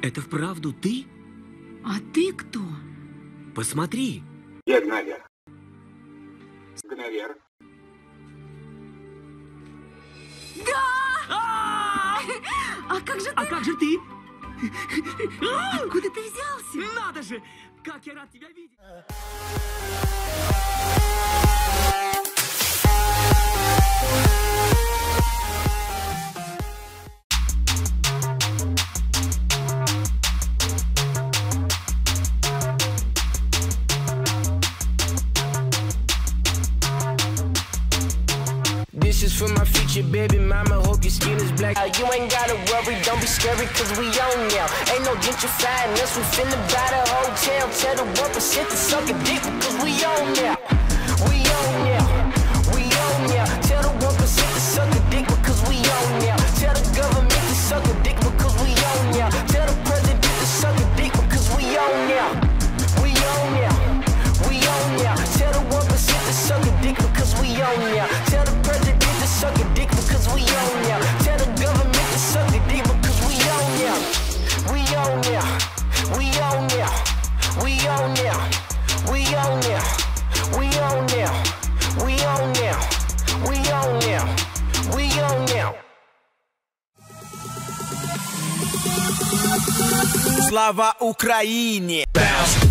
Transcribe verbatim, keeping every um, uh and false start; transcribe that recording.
Это вправду ты? А ты кто? Посмотри. Я Гновер. Гновер. Да! А как же ты? А как же ты? Откуда ты взялся? Надо же! Как я рад тебя видеть! This is for my future baby mama, hope your skin is black. Uh, you ain't gotta worry, don't be scary, cause we on now. Ain't no gentrifying us, we finna buy the hotel. Tell the one percent to suck a dick, because we on now. We on now, we on now. Tell the one percent to suck a dick, because we on now. Tell the government to suck a dick, because we on now. Tell the president to suck a dick, because we on now. We on now, we on now. Tell the one percent to suck a dick, because we on now. Tell the president to suck a dick, because we on now. Tell the government to suck a dick, because we on now. We on now, we on now, we on now, we on now, we on now, we on now, we on now, we on now. Слава Украине! Bounce.